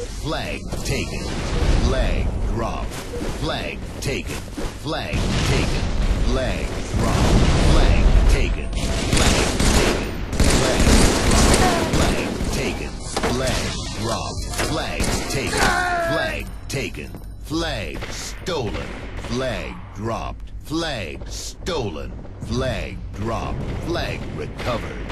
Flag taken. Flag dropped. Flag taken. Flag taken. Flag dropped. Flag taken. Flag taken. Flag dropped. Flag taken. Flag taken. Flag stolen. Flag dropped. Flag stolen. Flag dropped. Flag recovered.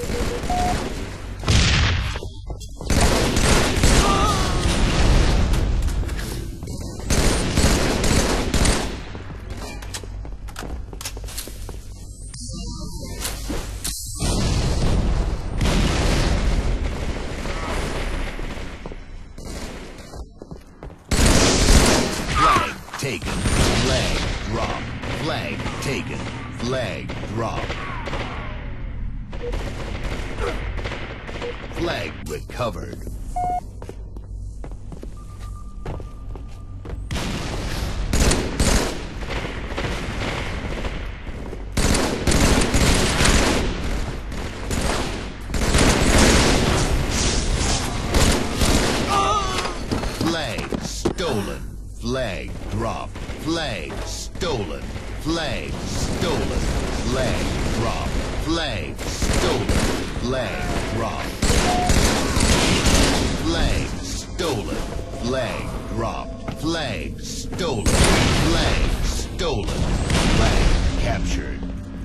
Taken. Flag dropped. Flag taken. Flag dropped. Flag recovered. Flag stolen. Flag dropped. Flag stolen. Flag stolen. Flag dropped. Flag stolen. Flag dropped. Flag stolen. Flag dropped. Flag stolen. Flag stolen. Flag captured.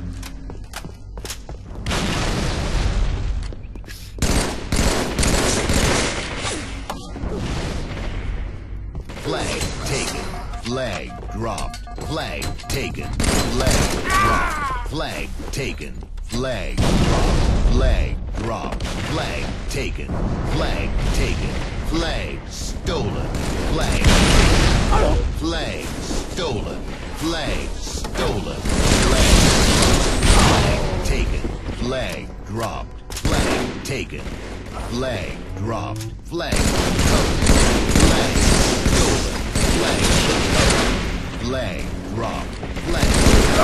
Flag taken. Flag dropped. Flag taken. Flag dropped. Flag taken. Flag dropped. Flag dropped. Flag taken. Flag taken. Flag stolen. Flag taken. Flag stolen. Flag stolen. Flag taken. Flag dropped. Flag taken. Flag dropped. Flag recovered. Flag stolen. Flag recovered. Flag dropped. Flag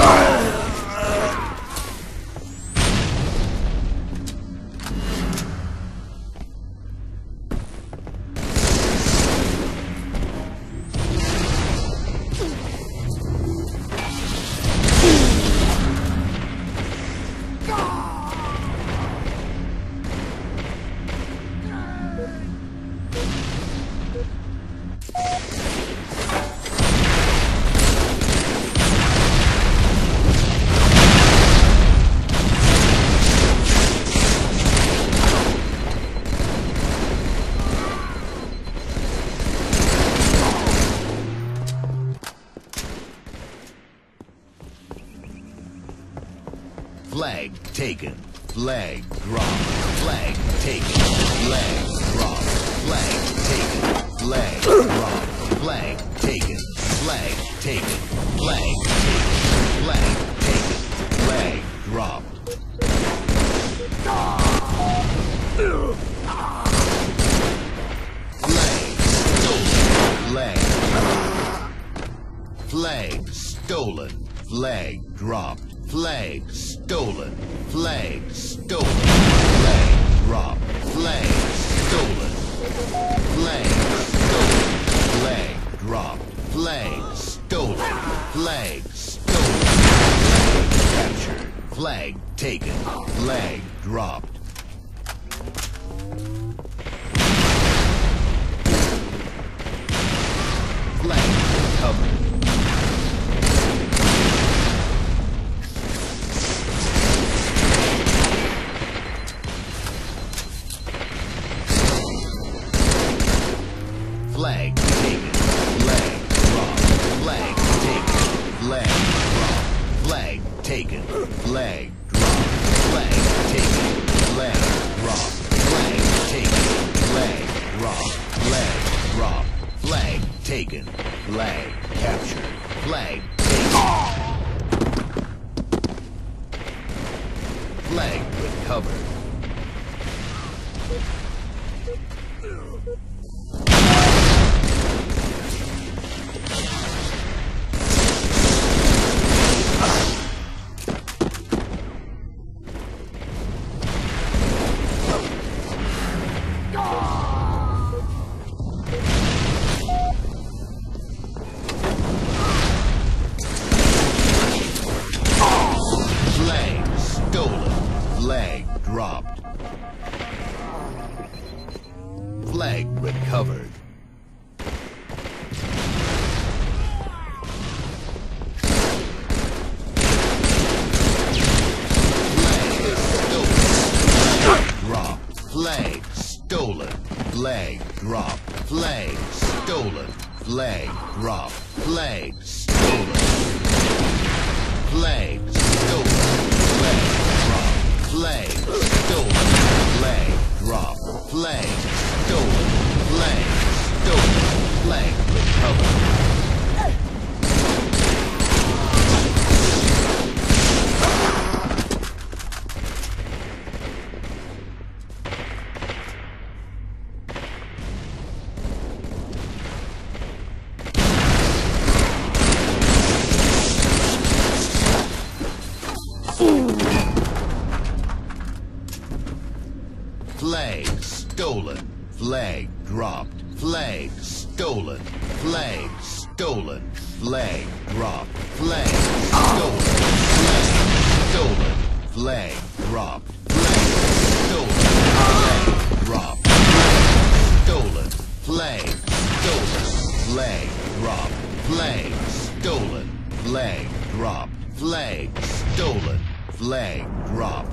Flag taken. Flag dropped. Flag taken. Flag dropped. Flag taken. Flag dropped. Flag taken. Flag taken. Flag taken. Flag taken. Flag dropped. Flag stolen. Flag dropped. Flag stolen. Flag stolen. Flag dropped. Flag stolen. Flag stolen. Flag dropped. Flag stolen. Flag stolen. Flag captured. Flag taken. Flag dropped. Flag recovered. Flag taken. Flag dropped. Flag taken. Flag dropped. Flag taken. Flag dropped. Flag taken. Flag dropped. Flag taken. Flag dropped. Flag dropped. Flag taken. Flag captured. Flag taken. Flag recovered. Flag stolen. Flag dropped. Flag stolen. Flag stolen. Flag dropped. Flag stolen. Flag dropped. Flag stolen. Flag stolen. Flag recovered. Flag stolen. Flag dropped. Flag stolen. Flag stolen. Flag dropped. Flag stolen. Flag stolen. Flag dropped. Flag stolen. Flag dropped. Flag stolen. Flag stolen. Flag dropped. Flag stolen. Flag dropped. Flag stolen. Flag dropped.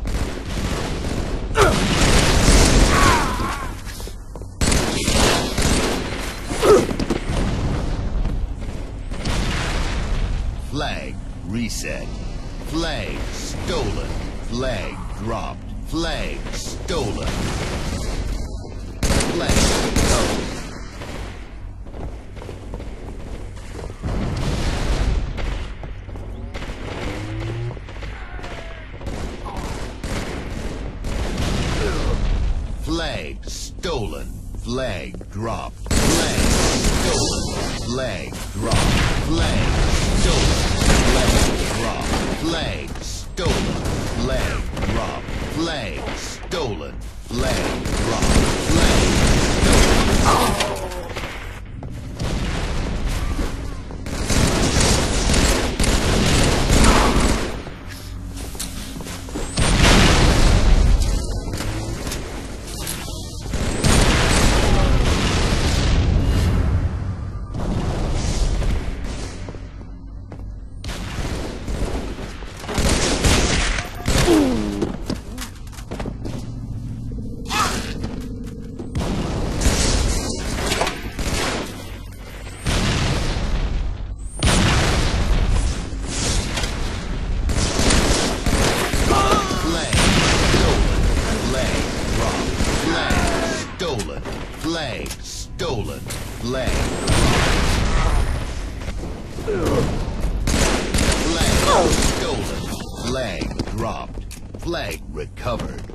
Flag reset. Flag stolen. Flag dropped. Flag stolen. Flag recovered. Flag stolen. Flag dropped. Flag stolen. Flag dropped. Flag stolen. Flag dropped. Flag stolen. Flag dropped. Flag stolen. Flag dropped. Flag stolen. Flag stolen. Flag stolen. Flag dropped. Flag recovered.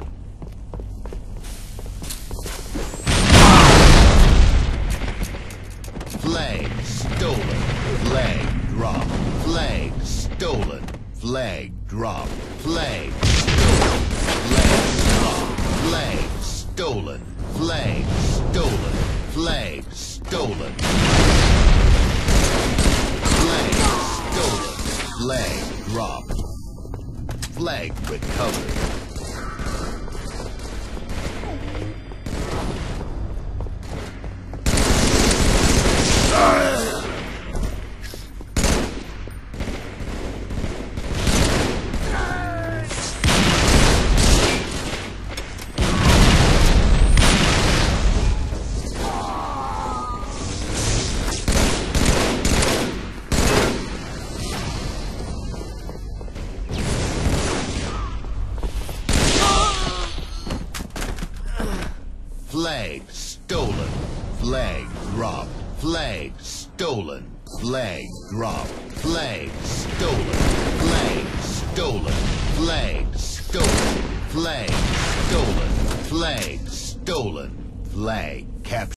Flag stolen. Flag dropped. Flag stolen. Flag dropped. Flag stolen. Flag dropped. Flag stolen. Flag stolen. Flag stolen. Flag stolen. Flag dropped. Flag recovered. Flag stolen. Flag dropped. Flag stolen. Flag dropped. Flag stolen. Flag stolen. Flag stolen. Flag stolen. Flag stolen. Flag captured.